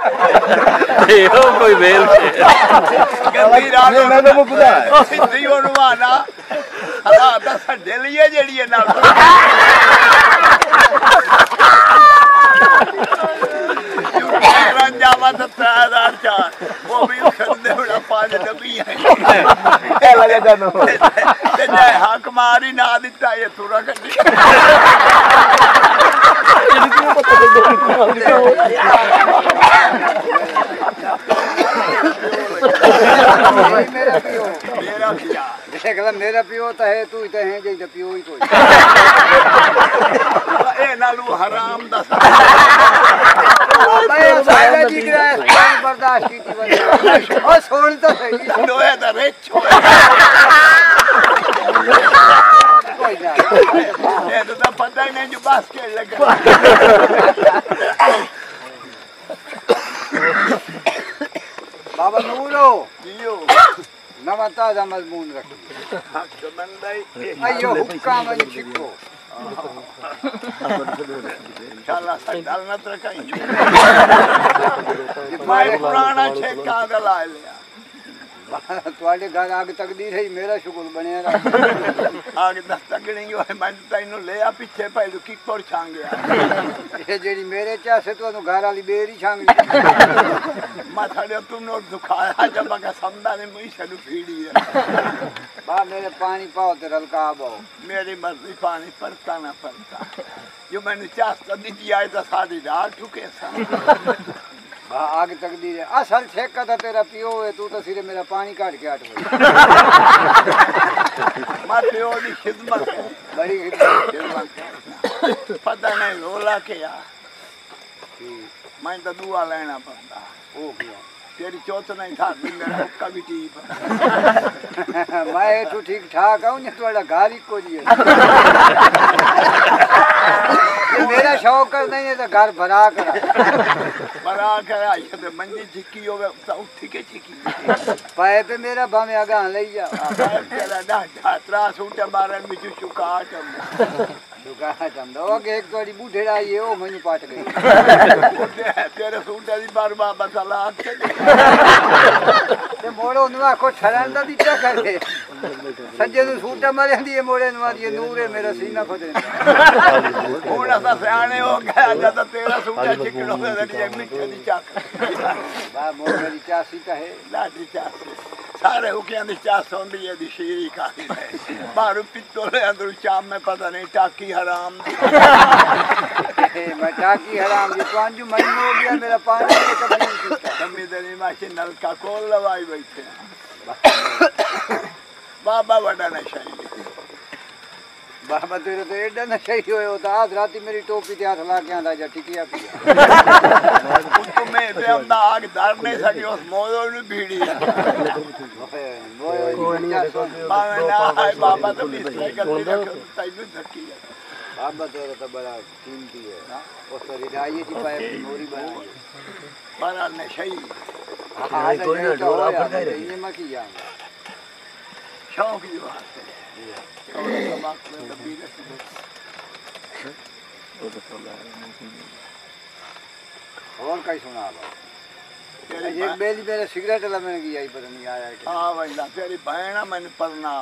यो कोई वेल गंदी रात में तो मुकदा है सिद्धि ओनवाना हला दा सडे लिए जेड़ी है ना जावा तो 3004 वो भी खंदे बड़ा 5 डबियां है लगा जानो ते जाए हक मारी ना दिता ये तुरा कड्डी मेरा पिया देखला मेरा पियो तो है तू ही तो है जे पियो ही कोई ए नालू हराम दा मैं सारा जी गया बर्दाश्त की थी ओ सोन तो सही लोए दा रेच कोई ना ये तो पता ही नहीं जो बास्केट लगा बाबा नूरो जियो नवता दा मजमून रखी हक मंदाई अयो हुक्का में छिको इंशाल्लाह सदाल न रखाई मैं पुराना ठेका दला लिया ਤੁਹਾਡੇ ਘਰ ਆਗ ਤਕਦੀਰ ਹੈ ਮੇਰਾ ਸ਼ੁਕਰ ਬਣਿਆ ਰਹਾ ਆਗ ਦਾ ਤਗਣੀ ਹੋਏ ਮੈਂ ਤੈਨੂੰ ਲਿਆ ਪਿੱਛੇ ਪਹਿਲੂ ਕੀ ਕੋਰ ਛਾਂਗ ਗਿਆ ਇਹ ਜਿਹੜੀ ਮੇਰੇ ਚਾਸੇ ਤੁਹਾਨੂੰ ਘਰ ਵਾਲੀ ਬੇਰੀ ਛਾਂਗ ਮੈਂ ਸਾਡੇ ਤੂੰ ਨੋਟ ਦੁਖਾਇਆ ਜਬ का समझा ने मुझे शनु फीड़ी है बा मेरे पानी पाओ ते रलका बाओ मेरी मर्जी पानी पड़ता ना पड़ता जो मैंने चास दी आए तो सारी रात ठुके सा आगे तकदीर है असल ठेका था तेरा पियो है तू तो सिरे मेरा पानी काट के 8 बजे मैं पियो की खिदमत है बड़ी खिदमत पता नहीं रोला के यार मैं तो दुआ लेना पड़ता ओ किया तेरी चौथ नहीं था मेरा हुक्का भी ठीक मैं तो ठीक ठाक हूं ने तोड़ा घर ही को जी मेरा शौक कर नहीं है तो घर भरा कर ये तो मंजी चिक्की होवे तो उठी के चिक्की पाए पे मेरा भावे आगा ले जा तेरा डा त्रा सूट मारन में चुका दो एक तोड़ी बूढ़ेड़ा ये ओ मनु पाट गई तेरे सूट दी बार बाबा सला के ते मोड़ो नुआ को छरन दा दिता करे सज्जे नु सूट मारे दी मोड़े नुआ दी नूर है मेरा सीना खोदे थोड़ा सा सियाने हो गया जब तेरा सूट चिकड़ो में लगी मिठे दी चाक बा मोड़ी चासी का है लाठी चासी सारे हुकियां दी चास होंदी है दी शीरी काली है बाहर पित्तोले अंदर चाम में पता नहीं टाकी हराम मैं टाकी हराम जी पांचू महीने हो गया मेरा पानी कभी दनी माशी नलका खोल लवाई बैठे बाबा बड़ा नशा बाबा तेरे तो एडा नशा ही होए होता आज राती मेरी टोपी ते हाथ ला के आंदा जा टिकिया पिया उनको मैं पे अंदा आग धर नहीं सकी उस मोयो नु भीड़ी बाबा तो बिस्तर गलती रख तैनू धक्की बाबा तेरे तो बड़ा कीमती है ना उस रिदाई की पाए मोरी बना बड़ा नशा ही हां कोई ना डोरा पर गए ये मैं किया शौक की बात है और कहीं सुना एक बेली मेरे सिगरेट ला मैंने की आई पता नहीं आया कि हां भाई ला तेरी बहन मैंने पढ़ना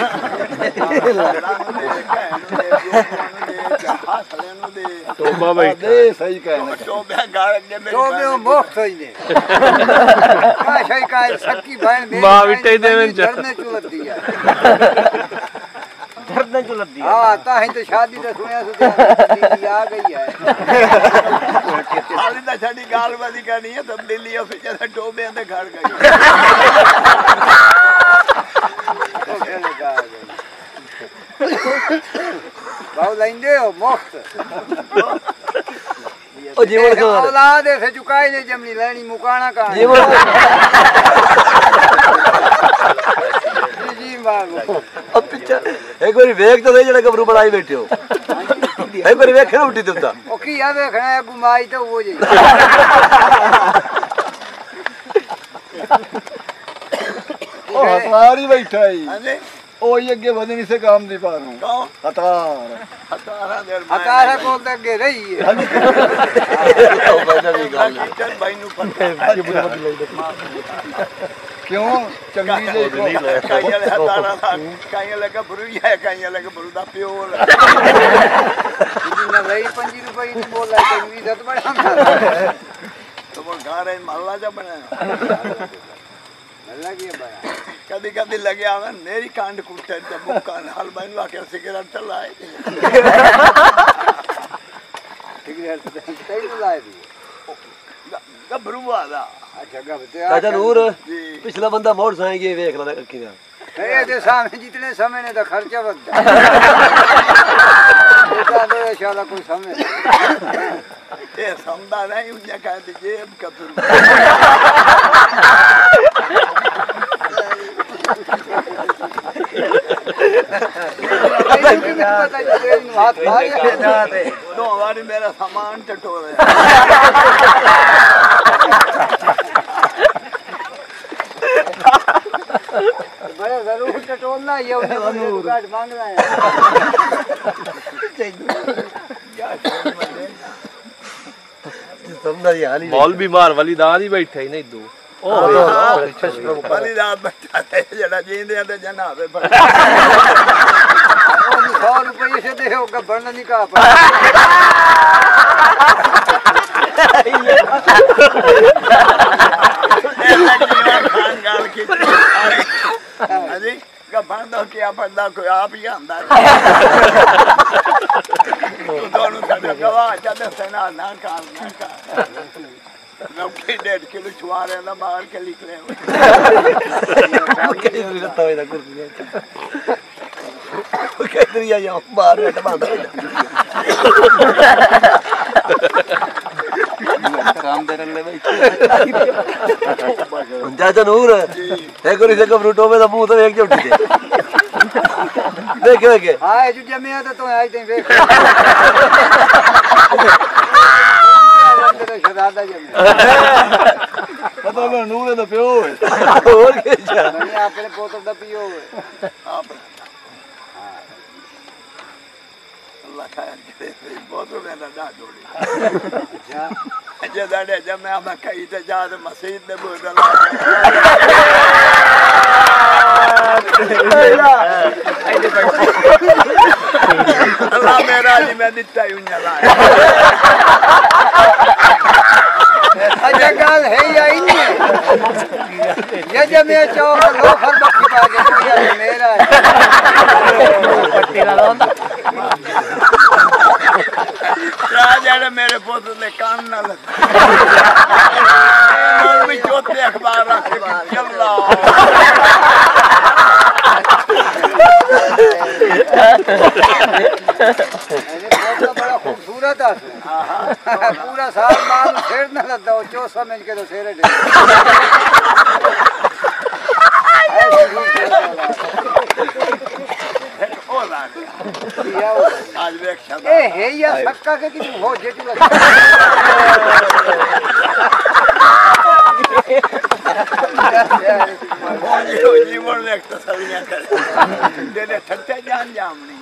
तोबा भाई दे सही कहना तोबे गाड़ के मेरी तोबे मोख सही ने हां सही कह सकी बहन मेरी मां बिटे देवन चढ़ने चुलत दिया धरने चुलत दिया हां ताही तो शादी तो सुनिया सुनिया आ गई है हाली दा छड़ी गाल वाली करनी है तब दिल्ली ऑफिस से टोबे अंदर घर गई बाऊ लेंदे हो मुफ्त ओ जीवन को औलाद से चुकाई ने जमनी लेनी मुकाना का जीवन जी बाबू अब पिक्चर एक बार वेख तो दे जड़ा गबरू बनाई बैठे हो एक बार वेख ना उठी तुता ओ की आ देखना है गुमाई तो वो जी ओ हमारी बैठा ही हां जी ओ ये के वजन से काम नहीं पा रहा हूं कौन हतार हतारा को तक गे रही है किचन भाई नु पता क्यों चंगी जे काई वाले हतारा काई वाले का बुरी है काई वाले का बुरुदा प्योर ना भाई 5 रुपए की बोल रहा है चंगी जत बड़ा तो वो घर है महल्ला जा बनाया महल्ला की बना कदी कदी लगे आवे मेरी कांड कुटे ते मुक्का हाल बनवा के सिगरेट चलाए सिगरेट सही लाए दी गबरू वाला अच्छा गबते चाचा नूर पिछला बंदा मोड़ साएंगे देख ला अखी ना ए दे सामने जितने समय ने तो खर्चा बढ़ता बेटा दो शाला कोई समय ये समझा नहीं उन्हें कहते जेब कपूर दो हमारी मेरा सामान टटोरे बड़े जरूर टटोलना ये उन्हें कार्ड मांगना है मौल बीमार वाली दाद ही बैठे ही नहीं दो वाली दाद बैठा है जड़ा जींदे ते जनाबे 100 रुपये से दे होगा बढ़ना नहीं कहा खान गाल की अजी का बंदा क्या पर्दा कोई आप ही आंदा दोनों साडे गवाह जाते सेना ना काल ना का नौकरी 1.5 किलो छुआरे ना मार के निकले कैसे या बाहर बैठ बांध चाचा नूर एक और इसे कबरूटो में तो मुंह तो एक जोटी दे देखे देखे हां ये जो जमे आता तो आज तक देख शरादा जमे पता ना नूर तो पियो है और क्या नहीं आपने पोतो दा पियो है आप अल्लाह खाया बहुत मेरा दा जोड़ी अच्छा जे दाड़े जब मैं अब कहीं ते जा तो मस्जिद में बोल अल्लाह मेरा जी मैं दिता ही उन्हें लाया अच्छा गाल है या ही नहीं ये जब मैं चौक लोफर बक्की पा के मेरा है पट्टी ला लो राजा मेरे पोते ने कान ना लग भी चौथे अखबार रख चला बड़ा खूबसूरत है पूरा साल माल छेड़ ना लगता वो चो समझ के तो शेरे आज ए है या सक्का के कि हो जेटी लग जीवन में एक तसलियां कर देने ठट्टे जान जाम नहीं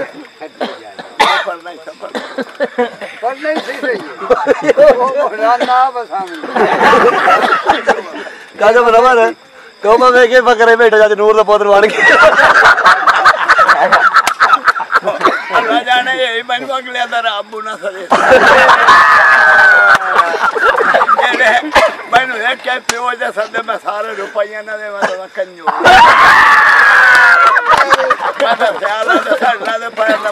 पर नहीं सफर पर नहीं सही रही वो ना बस हम काजा बराबर है कोमा में के बकरे बैठे जाते नूर दा पोतर वाण के राजा ने यही बनवा के लिया था अब्बू ना सरे मैंने एक क्या पियो जैसा दे मैं सारे रुपया ना दे मैं कंजू मैं ख्याल है सर ना दे पाया ना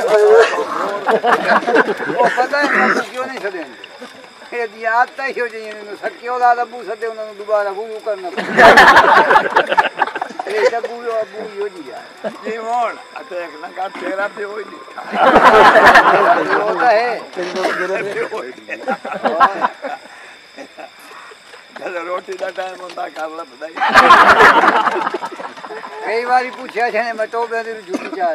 वो पता है मैं क्यों नहीं सदेंगे ये याद तो ही हो जाए सक्यो दादा अब्बू सदे उन्होंने दोबारा वो करना अरे जब बुलो अब्बू यो दिया जी मोड़ तो एक ना का तेरा पे हो ही नहीं होता है चलो रोटी का टाइम होता कर ला बताइए कई बारी पूछा छने मैं तो बे झूठी चाह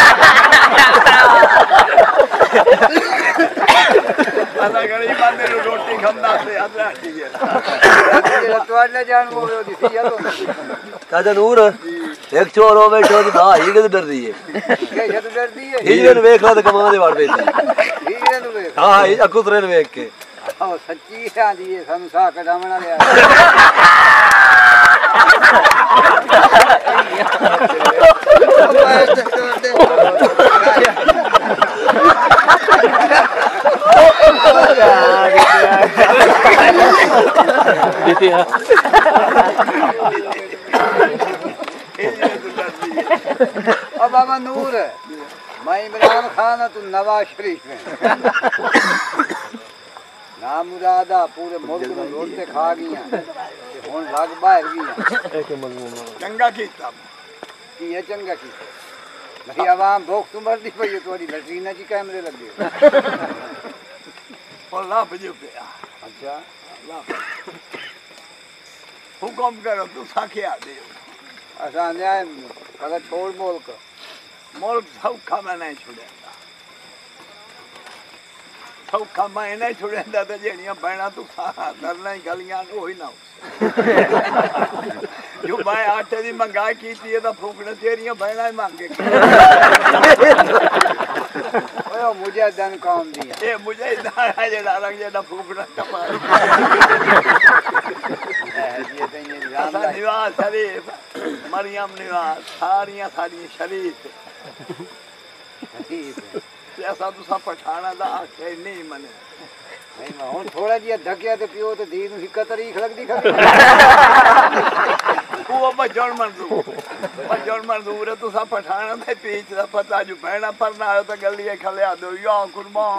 अल्लाह गरीब बंदे रोटी खंदा से अदरा ठीक है तो अल्लाह जान वो दिसी या तो चाचा नूर एक चोर हो बैठो दी हां ही के डर रही है कैसे तो डरदी है हीरे ने देख ला तो कमा दे वाड़ बेटी हीरे नु वे हां अकुतरे ने देख के ओ सच्ची आंदी है संसा कढावना ले अब बाबा नूर मैं इमरान खान तू नवाज शरीफ है ना मुरादा पूरे मुल्क में रोटे खा गई हुन लग बाहर गई चंगा कीता की है चंगा कीता नहीं आवाम भूख तो मरदी पई तोरी लटरीना जी कैमरे लगे अल्लाह बजो पे अच्छा अल्लाह हुक्म करो तू साखे आ दे असा न्याय कदा छोड़ मुल्क सौखा मैं नहीं छुड़ेंदा सौखा मैं नहीं छुड़ेंदा तो जेड़ियां बहना तू करना ही गलियां वही ना जो मैं आटे की महंगाई की तो फूकने तेरियां बहना ही मांगे मुझे दन कौम दी ये मुझे जेड़ा रंग जेड़ा फूकना कमाल निवास शरीफ मरियम निवास सारियां सारियां शरीफ ऐसा तुसा पठाना दा आखे नहीं मने नहीं मैं हुन थोड़ा जिया धक्या ते पियो ते दी नु हिक तरीख लगदी खरी वो बजण मंजूर है तुसा पठाना ते पीछ दा पता जो बहना परना आयो तो गलिए खले आ दो या कुर्बान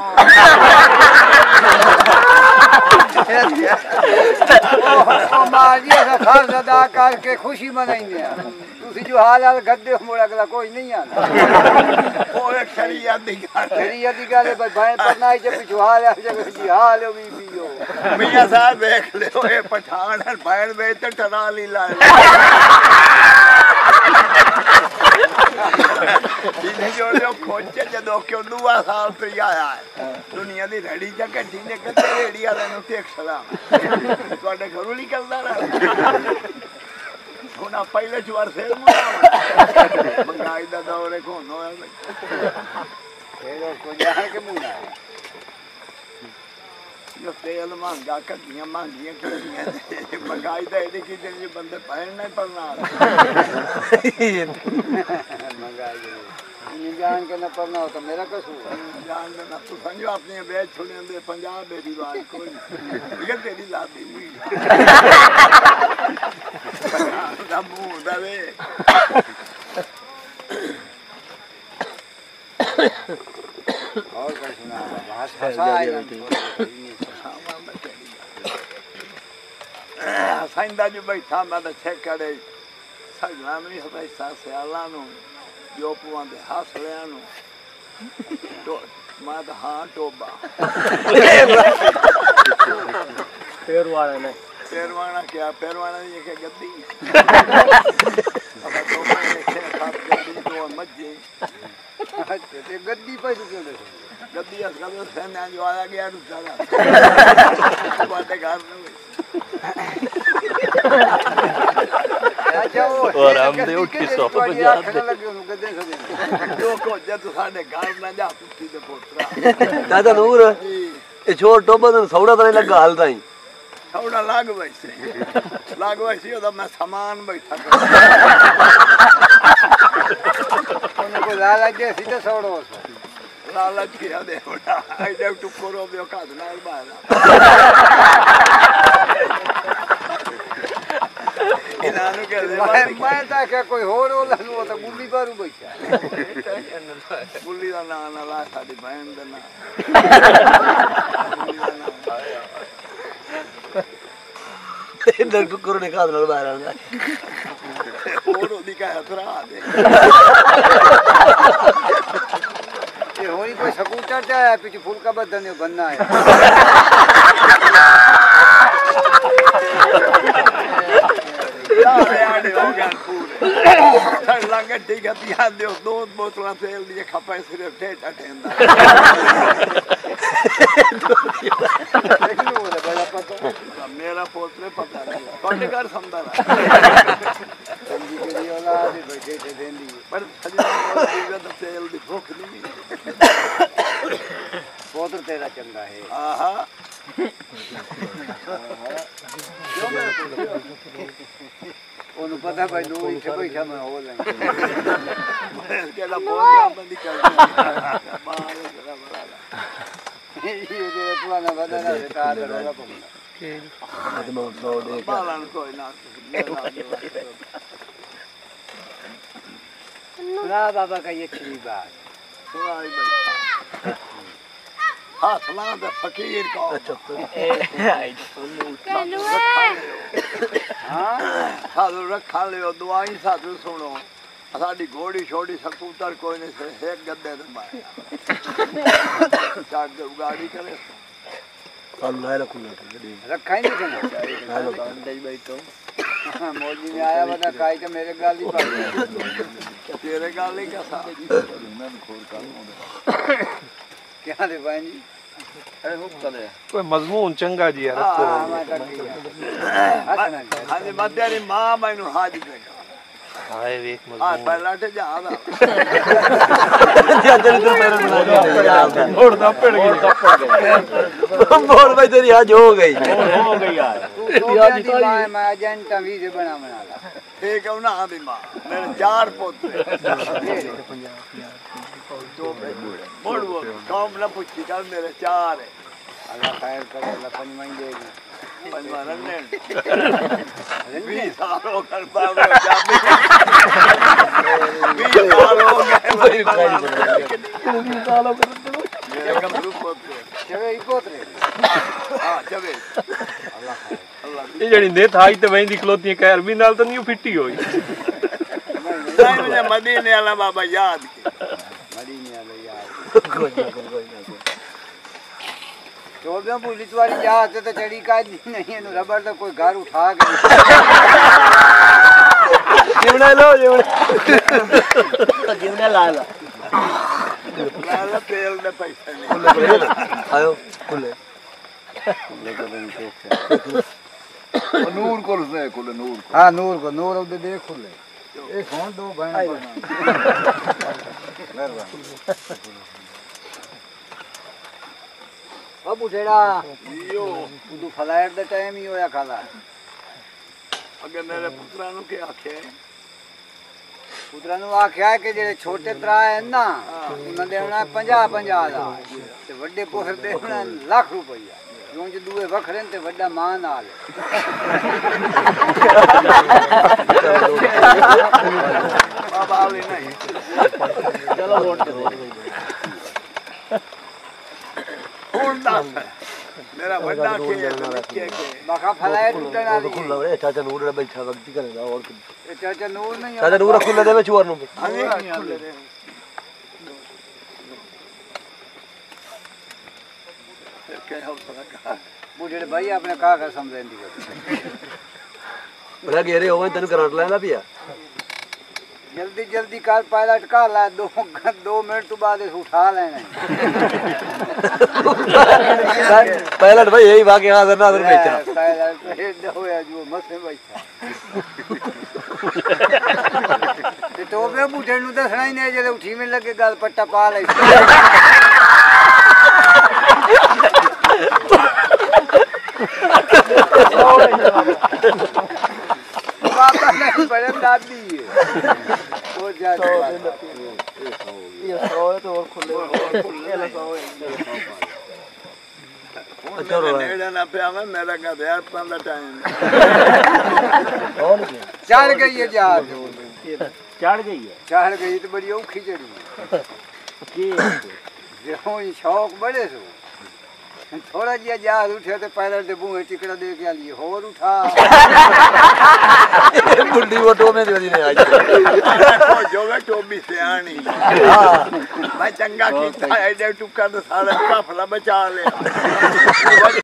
ओ मां जी सा फर्ज अदा करके खुशी मनाइंदे तुसी जो हाल गद्दे मोड़ अगला कोई नहीं आंदा ओ एक शरीयत दी गल है भाई परना आई जब पिछो हाल जब जी हाल भी पियो मियां साहब देख ले ए पठान बहन वे ते टरा ली ला इने जोड़ो खोचे जदों क्यों दुआ साल तो आया है दुनिया दी रेडी च कड्डी ने कते रेडी वाले नु टेक सलाम ਤੁਹਾਡੇ ਘਰੋਂ ਨਿਕਲਦਾ ਰਹਾ ਹੁਣ ਪਹਿਲੇ ਜਵਾਰ ਫੇਰ ਮੁੰਡਾ ਮੰਗਾਈ ਦਾ ਦੌਰੇ ਕੋਨ ਹੋਇਆ ਫੇਰ ਕੋ ਜਾ ਕੇ ਮੁੰਡਾ यो तेल महंगा कड्डियां महंगियां कड्डियां महंगाई दा एडी की जे बंदे पहन नहीं पड़ना महंगाई इन जान के न पड़ना हो तो मेरा कसूर जान ना तू समझो अपने बेच छोड़े दे पंजाब बेरी बात कोई ये तेरी लाती नहीं दा मुंह दा वे और कुछ सुना बात फसा है साइंदा जो बैठा मैं तो चेक करे सगला नहीं हमेशा सियाला नु जो पुआं दे हासलियां नु तो मैं तो हां टोबा पैरवाना क्या पैरवाना ये के गद्दी अब तो मैं खास गद्दी तो मज्जे अच्छा ते गद्दी पे क्यों दे गद्दी असका तो सेना जो आया गया रुसाला बातें घर में अच्छा और हम दे उठी सो बजा दे लगे नु गद्दे सदे जो को जद साडे घर ना जा पुछी दे पोतरा दादा नूर ए छोड़ टोबा ने सौड़ा तो नहीं लगा हाल ताई सौड़ा लाग वैसे ओदा मैं सामान बैठा को लालच जे सीधे सौड़ो लालच किया दे बड़ा आई डू टू करो बे का ना बाला इनानु के दे मैं ता के कोई होर ओला नु तो गुल्ली बारू बैठा गुल्ली दा ना ना ला साडी बहन दा ना इधर टुकरो ने का ना बाहर आना होर ओदी का हथरा दे ये होई कोई स्कूटर चा पीछे फूल का बदन बनना है यार हो गया पूरे लंगे ठीक है ध्यान दो दो बोतलां तेल दी खपा सिर्फ टेट अटेंदा देखो वो बड़ा पता मेरा पोतरे पता नहीं थोड़े घर समझा रहा संजी के लिए औलाद बैठे थे देंदी पर सजा तो तेल दी भूख नहीं पोत्र तेरा चंगा है आहा क्यों मैं ਉਹਨੂੰ ਪਤਾ ਭਾਈ ਦੋ ਇੱਥੇ ਬੈਠਾ ਮੈਂ ਹੋ ਲੈ केला पोतरा बंदी कर बाहर जरा बड़ा ਇਹ ਜਿਹੜਾ ਪੁਰਾਣਾ ਵਧਣਾ ਰਿਕਾਰਡ ਰੋਲਾ ਪਉਂਦਾ बालन कोई ना सुना बाबा का ये अच्छी बात सुनाई बैठा हाथ ला दे फकीर को हाँ साधु रखा लियो दुआई साधु सुनो साड़ी घोड़ी छोड़ी सकूतर कोई नहीं से एक गद्दे ते माया चाट दे गाड़ी करे रखा ही नहीं करना मौजी में आया बता काई का मेरे गाल ही पड़ गया तेरे गाली का सा क्या दे भाई जी कोई मजमून चंगा जी यार हाँ मैं कर दिया हंसना हाँ जी मध्यारी माँ मैनू हाज देगा हाय वेख हाँ मजमून पहला टे जा आदा मोड़ दपड़ गई बोल भाई तेरी आज हो गई यार तू तो क्या दी माँ मैं एजेंटा भी से बना ला ठीक है ना आदि माँ मेरे 4 पोते मोड़ वो काम ना पूछी कल मेरे 4 है अल्लाह खैर करे अल्लाह पनी मांग देगी पंजवारन ने रंगे 20 साल हो कर पावे जाबी 20 साल हो गए मेरे कमरू पोते चवे ही पोतरे हाँ चवे अल्लाह खैर ये जड़ी ने थाई ते वहीं दी खलोती कैर भी नाल तो नहीं फिट्टी होई नहीं मुझे मदीने वाला बाबा याद के मदीने वाले यार चौदह पुलिस वाली जहाज तो चढ़ी का नहीं है रबर तो कोई घर उठा के जीवना लो जीवना ला ला लाला तेल दे पैसे नहीं आयो खुले ਨੂਰ ਕੋਲ ਸੇ ਕੋਲ ਨੂਰ हाँ नूर को नूर उधर देख खुले एक हों दो बहन अब उठेड़ा यो तू फ्लाइट दा टाइम ही होया खाला अगे मेरे पुत्रा नु के आखे पुत्रा नु आख्या कि जेड़े छोटे त्रा है ना उन्हें देना 50-50 दा ते वड्डे पोखर देना लाख रुपया क्यों जो दूए वखरे ते वड्डा मां नाल बाबा आले नहीं चलो वोट करो कौन दास है मेरा बड़ा के बाका फ्लाइट उड़न वाली खुला रे चाचा नूर बैठा वक्त करेगा और चाचा नूर नहीं चाचा नूर खुला दे मैं चोर नु बुढ़े भाई अपने का कर समझें दी बड़ा घेरे होवे तनु करंट लेना पिया जल्दी जल्दी कर पायलट का ला 2 मिनट तो बाद उठा लेना पायलट भाई यही भागे हां ना बैठा पायलट हेड होया जो मसे बैठा ते तो बे बुढ़े नु दसना ही नहीं जदे उठी में लगे गल पट्टा पा ले बाबा नहीं बड़े दादी है वो जाते ये सोए तो और खुले चलो नेड़े ना पे आवे मेरा का यार 15 टाइम चढ़ गई है जहाज चढ़ गई है चढ़ गई तो बड़ी औखी चढ़ी की देखो ये शौक बड़े सो थोड़ा जिया जहाज उठे तो पायलट दे बूहे टिकड़ा दे के लिए और उठा बुढ़ी वो टो में दी नहीं आज जो वे टोबी से आनी हां मैं चंगा कीता एडे टुक्का तो सारा काफला बचा ले